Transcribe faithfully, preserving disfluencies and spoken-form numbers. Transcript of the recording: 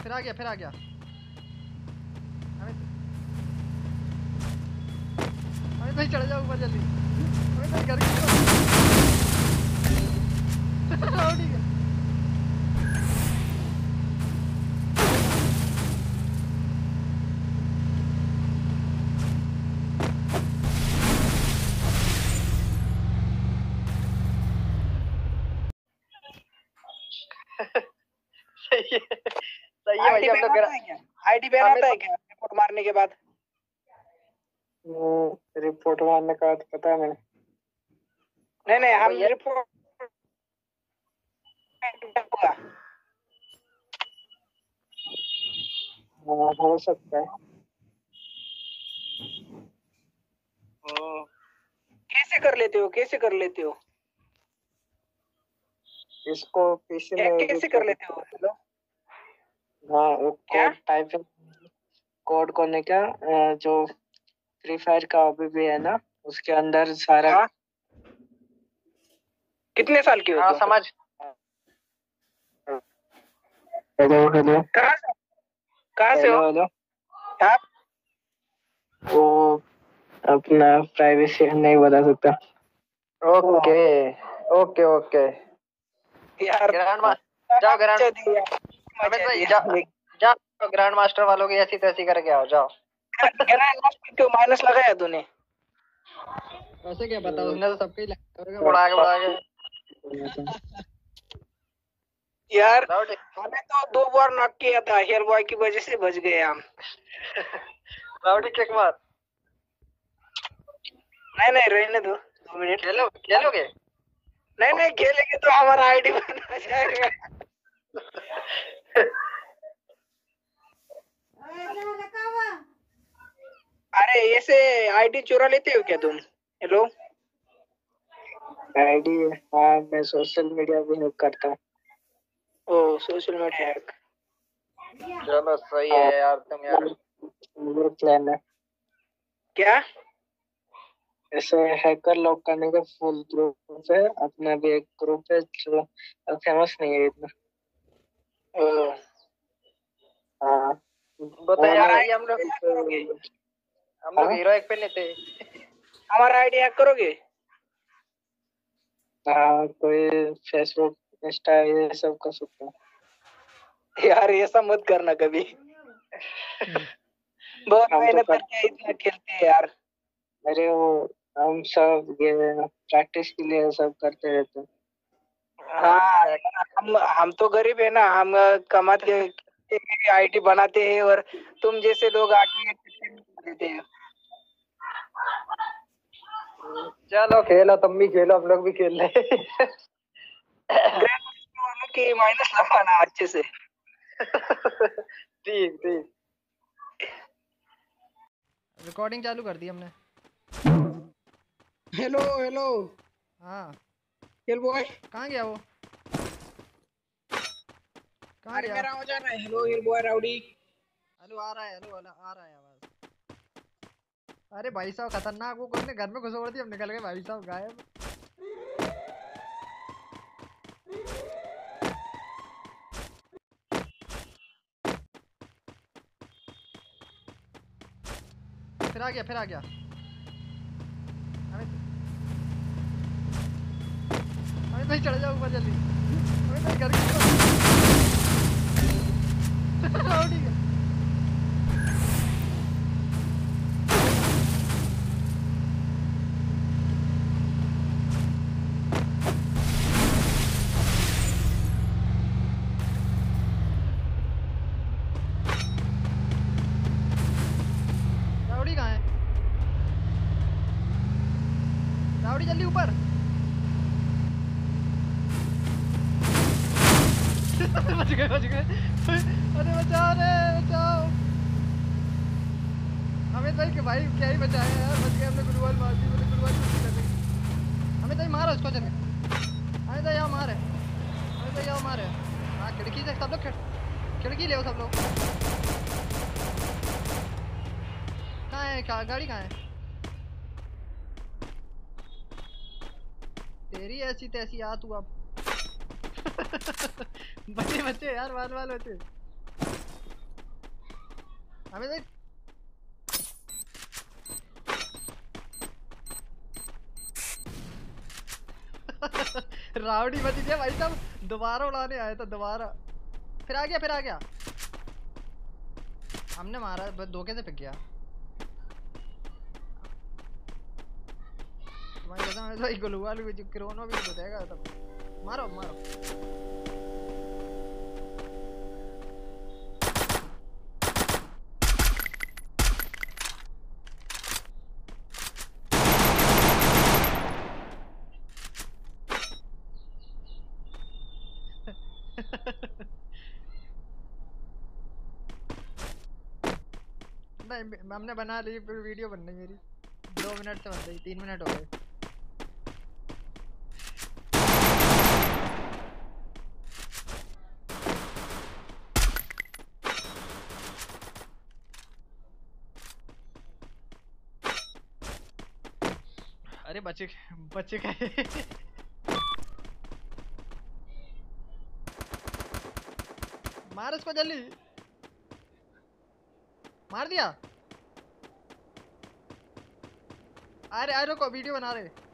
फिर आ गया फिर आ गया। अमित अमित भाई चढ़ जाओ ऊपर जल्दी। अमित भाई घर की ठीक है। सही है सही है भाई। हम लोग आईडी बैन आता है क्या रिपोर्ट मारने के बाद? रिपोर्ट मारने का तो पता है नहीं। नहीं नहीं हम रिपोर्ट हो सकता है। कैसे कर लेते हो कैसे कर लेते हो इसको पीसी में कैसे कर लेते हो? हेलो हाँ वो कोड टाइपिंग कोड करने का जो फ्री फायर का ओबी भी है ना उसके अंदर सारा। हाँ? कितने साल के हो? हाँ समझ। हेलो हेलो कहाँ से कहाँ से हो हेलो आप? वो अपना प्राइवेसी नहीं बता सकता। ओके ओके ओके यार ग्रैंड मास्टर जाओ ग्रैंड अमित भाई जाओ जाओ ग्रैंड मास्टर वालों की ऐसी तैसी करके आओ जाओ। ग्रैंड मास्टर क्यों माइनस लगाया तूने? वैसे क्या पता उसने तो सबके ही लगा बढ़ा के बढ़ा के यार हमें तो दो बार नॉक किया था हेयर बॉय की वजह से बच गए हम। राउडी किक मार। नहीं नहीं रहने दो दो मिनट। खेलो खेलोगे? नहीं नहीं खेलेंगे तो हमारा आईडी बना जाएगा। अरे ऐसे आईडी चुरा लेते हो क्या तुम? हेलो आईडी हाँ मैं सोशल मीडिया भी हैक करता हूँ। ओ सोशल मीडिया हैक। चलो सही है यार तुम यार। मेरा प्लान है क्या ऐसे हैकर लोग करने का फुल ग्रुप है अपना भी एक ग्रुप है जो फेमस नहीं है इतना। ओ हाँ बता यार हम लोग हम लोग हीरो एक पे नहीं थे। हमारा आईडी हैक करोगे? हाँ कोई फेसबुक इंस्टा ये सब कर सकते हैं। यार ऐसा मत करना कभी। बहुत मेहनत करके इतना खेलते हैं यार। अरे वो हम सब ये प्रैक्टिस के लिए सब करते रहते हैं। हाँ हम हम तो गरीब है ना हम कमाते आईडी बनाते हैं और तुम जैसे लोग आके देते हैं। चलो खेलो तुम भी खेलो हम लोग भी खेल ले। वालों की माइनस लगाना अच्छे से। ठीक ठीक रिकॉर्डिंग चालू कर दी हमने। हेलो हेलो हाँ हेल बॉय कहाँ गया वो? कहाँ अरे गया? मेरा आवाज आ रहा है? Hello hell boy rowdy. Hello आ रहा है हेलो आ रहा है आवाज। अरे भाई साहब खतरनाक वो अपने घर में घुस पड़ी हम निकल गए भाई साहब गायब। फिर आ गया फिर आ गया। अमित अमित भाई चढ़ जाओ ऊपर जल्दी। अमित भाई घर की ठीक है। राउडी कहाँ है? राउडी जल्दी ऊपर। बच गए बच गए। अरे बचाओ रे बचाओ। अमित भाई के भाई क्या ही बचाया यार बच गए हमने गुरुवाल मार दी मैंने गुरुवाल कुछ कर दी। अमित भाई मारो उसको चल के। अमित भाई आओ मारे अमित भाई आओ मारे। हाँ खिड़की से सब लोग खिड़की ले सब लोग। कहाँ है क्या गाड़ी कहाँ है? तेरी ऐसी तैसी आ तू अब। बच्चे बच्चे यार बाल बाल बच्चे। हमें भाई रावड़ी बच गया भाई साहब, दोबारा उड़ाने आया था दोबारा। फिर आ गया फिर आ गया, हमने मारा बस धोखे से पिक गया। तुम्हारी कसम है, तो गुलू वाली जो क्रोनो भी तो देगा तब। मारो मारो नहीं हमने बना ली, फिर वीडियो बन रही मेरी, दो मिनट से बन रही, तीन मिनट हो गए। अरे बचे बचे गए। मार इसको जल्दी, मार दिया। अरे अरे रुको वीडियो बना रहे।